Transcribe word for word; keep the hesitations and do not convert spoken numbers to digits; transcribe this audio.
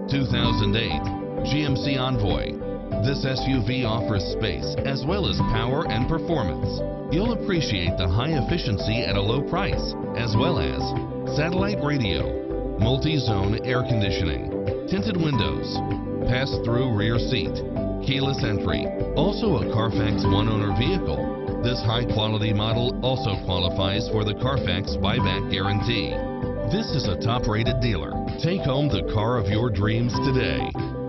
two thousand eight G M C Envoy. This S U V offers space as well as power and performance. You'll appreciate the high efficiency at a low price, as well as satellite radio, multi-zone air conditioning, tinted windows, pass-through rear seat, keyless entry. Also a Carfax one-owner vehicle, this high-quality model also qualifies for the Carfax buyback guarantee. This is a top-rated dealer. Take home the car of your dreams today.